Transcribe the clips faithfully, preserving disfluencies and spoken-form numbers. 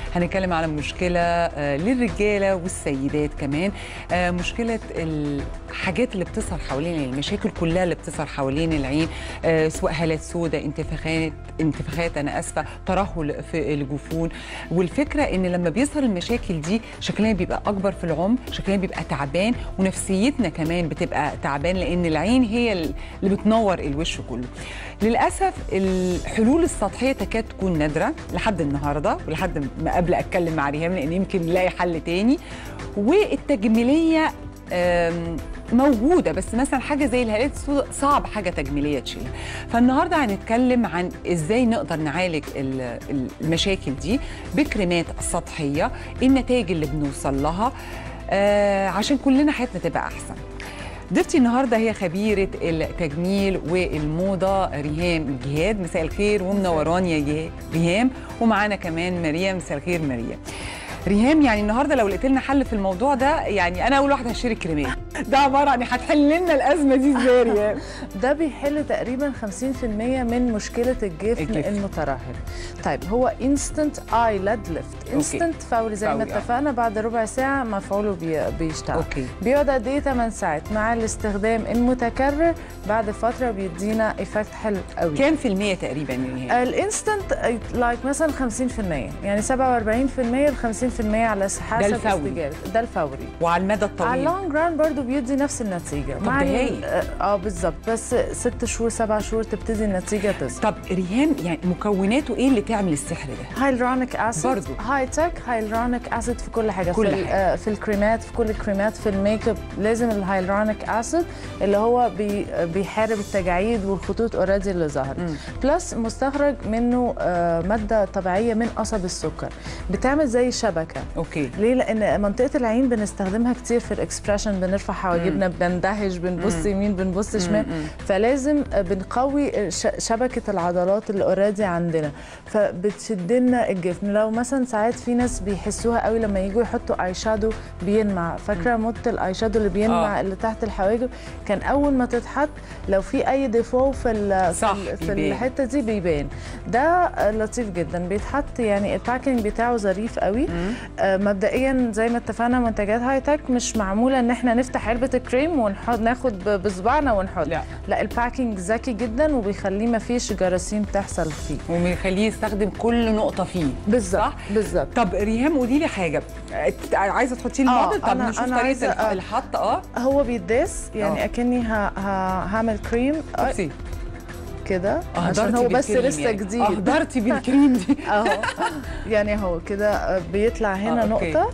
هنتكلم على مشكله للرجاله والسيدات كمان، مشكله الحاجات اللي بتظهر حوالين العين، المشاكل كلها اللي بتظهر حوالين العين، سواء هالات سوداء، انتفاخات انتفاخات انا اسفه، ترهل في الجفون. والفكره ان لما بيظهر المشاكل دي شكلنا بيبقى اكبر في العمر، شكلنا بيبقى تعبان، ونفسيتنا كمان بتبقى تعبان، لان العين هي اللي بتنور الوش كله. للاسف الحلول السطحيه تكاد تكون نادره لحد النهارده، ولحد ما قبل اتكلم مع ريهام لان يمكن نلاقي حل تاني. والتجميليه موجوده، بس مثلا حاجه زي الهالات السوداء صعب حاجه تجميليه تشيلها. فالنهارده هنتكلم عن ازاي نقدر نعالج المشاكل دي بكريمات سطحيه، النتائج اللي بنوصل لها آه عشان كلنا حياتنا تبقى احسن. ضيفتي النهارده هي خبيره التجميل والموضه ريهام جهاد. مساء الخير ومنوراني يا ريهام. ومعانا كمان مريم. مساء الخير مريم. ريهام، يعني النهارده لو لقيت لنا حل في الموضوع ده، يعني انا اول واحده هشتري كريمات. ده عباره عن هتحل لنا الازمه دي ازاي ريهام؟ ده بيحل تقريبا خمسين في المية من مشكله الجفن, الجفن. المترهل. طيب هو انستنت اي ليد ليفت، انستنت فوري زي ما اتفقنا، بعد ربع ساعه مفعوله بي بيشتغل. أوكي. بيقعد قد ايه؟ ثمان ساعات. مع الاستخدام المتكرر بعد فتره بيدينا ايفكت حلو قوي. كام في المية تقريبا يا ريهام؟ الانستنت لايك مثلا خمسين في المية، يعني سبعة وأربعين في المية ل خمسين في المية على حسب استجابه. ده الفوري. وعلى المدى الطويل على اللونج ران برضه بيدي نفس النتيجه. مع اه بالظبط، بس ست شهور سبع شهور تبتدي النتيجه تظهر. طب ريهام، يعني مكوناته ايه اللي تعمل السحر ده؟ هايلورونيك اسيد برضه هاي تك، هايلورونيك اسيد في كل حاجه، كل في, حاجة. آه في الكريمات، في كل الكريمات، في الميك اب لازم الهايلورونيك اسيد اللي هو بي بيحارب التجاعيد والخطوط اوريدي اللي ظهرت. بلس مستخرج منه آه ماده طبيعيه من قصب السكر بتعمل زي شبكه. اوكي. ليه؟ لان منطقه العين بنستخدمها كتير في الاكسبريشن، بنرفع حواجبنا، بندهش، بنبص يمين، بنبص شمال، فلازم بنقوي شبكه العضلات اللي اوريدي عندنا، فبتشد لنا الجفن. لو مثلا ساعات في ناس بيحسوها قوي لما يجوا يحطوا اي شادو بينمع، فاكره موت الاي شادو اللي بينمع آه. اللي تحت الحواجب، كان اول ما تتحط لو في اي ديفو في صح في الحته دي بيبان. ده لطيف جدا، بيتحط يعني الباكينج بتاعه ظريف قوي. آه مبدئيا زي ما اتفقنا منتجات هاي تك مش معموله ان احنا نفتح علبه الكريم ونحط ناخد بصبعنا ونحط، لا, لا الباكينج ذكي جدا وبيخليه ما فيش جراثيم تحصل فيه، وبيخليه يستخدم كل نقطه فيه. بالظبط بالظبط. طب ريهام قولي لي حاجه، عايزه تحطي لي الموديل؟ طب نشوف طريقه آه الحط. اه هو بيداس يعني آه. اكني هعمل كريم بصي كده عشان هو بس لسه يعني جديد. اهدرتي بالكريم دي اهو يعني اهو كده بيطلع هنا آه، نقطه.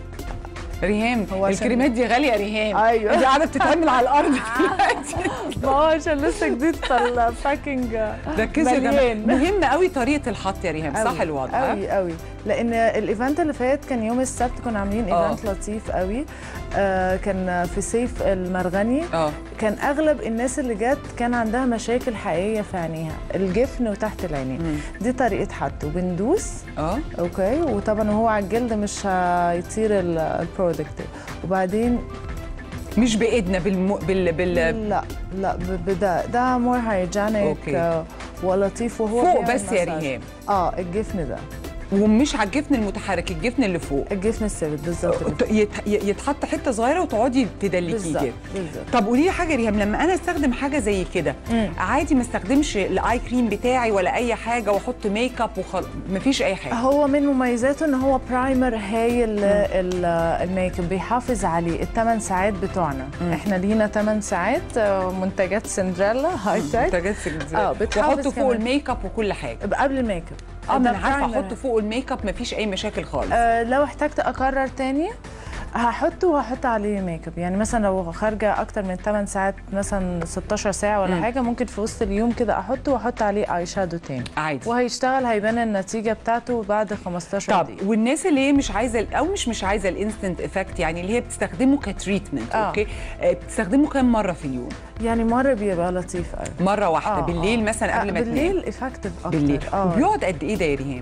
ريهام الكريمات دي غاليه يا ريهام. ايوه دي قاعده بتتعمل على الارض دلوقتي. ما هو عشان لسه جديد فالباكينج مليان. مهم قوي طريقه الحط يا ريهام، صح الوضع؟ قوي قوي، لان الايفنت اللي فات كان يوم السبت، كنا عاملين ايفنت لطيف قوي. آه كان في سيف المرغني. اه كان اغلب الناس اللي جت كان عندها مشاكل حقيقيه في عينيها، الجفن وتحت العينين. دي طريقه حطه، بندوس اه اوكي، وطبعا هو على الجلد مش هيطير البرودكت، وبعدين مش بايدنا بالم... بال بال لا لا بدا ده مور هايجينيك آه ولطيف. وهو فوق بس يا ريهام اه الجفن ده، ومش على الجفن المتحرك، الجفن اللي فوق، الجفن الثابت بالظبط، يتحط حته صغيره وتقعدي تدلكيه كده. طب قولي لي حاجه ريهام، لما انا استخدم حاجه زي كده عادي ما استخدمش الاي كريم بتاعي ولا اي حاجه واحط ميك اب وخلاص، مفيش اي حاجه؟ هو من مميزاته ان هو برايمر هايل. الميك اب بيحافظ عليه الثمان ساعات بتوعنا. مم. احنا لينا ثمان ساعات منتجات سندريلا هاي تك، منتجات سندريلا اه بتحط فوق الميك اب وكل حاجه قبل الميك اب. اه ما انا عارفه احط فوق الميك اب مفيش اي مشاكل خالص. آه لو احتجت اكرر تاني هحطه وهحط عليه ميك اب، يعني مثلا لو خارجه اكتر من ثمان ساعات، مثلا ستاشر ساعه ولا مم. حاجه، ممكن في وسط اليوم كده احطه واحط عليه اي شادو تاني عادي، وهيشتغل، هيبان النتيجه بتاعته بعد خمستاشر دقيقه. طب والناس اللي هي مش عايزه او مش مش عايزه الانستنت افكت، يعني اللي هي بتستخدمه كتريتمنت آه. اوكي، بتستخدمه كام مره في اليوم؟ يعني مره بيبقى لطيف قوي، مره واحده آه. بالليل آه. مثلا قبل آه. ما تنام؟ بالليل افكتيف اكتر. بالليل آه. وبيقعد قد ايه ده يا ريهام؟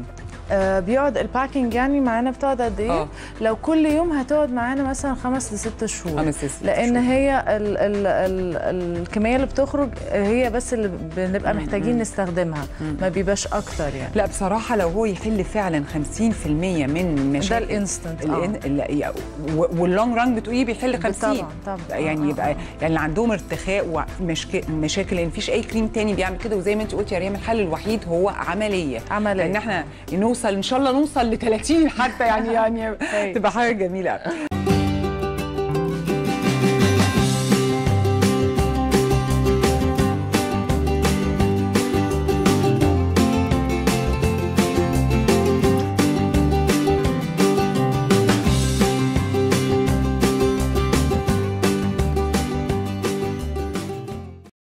آه بيقعد الباكينج يعني معانا بتقعد قد ايه؟ آه. لو كل يوم هتقعد معانا مثلا خمس لست شهور. خمس لست لان شهور. هي ال ال ال الكميه اللي بتخرج هي بس اللي بنبقى محتاجين نستخدمها، ما بيبقاش اكتر يعني. لا بصراحه لو هو يحل فعلا خمسين في المية من مشاكل ده الانستنت اه واللونج ران بتقولي بيحل خمسين طبعا طبعا يعني يبقى يعني اللي عندهم ارتخاء ومشاكل لان مفيش اي كريم تاني بيعمل كده. وزي ما انت قلتي يا ريم الحل الوحيد هو عمليه عمليه ان احنا نوصل ان شاء الله نوصل ل ثلاثين حتى يعني يعني تبقى حاجه جميله.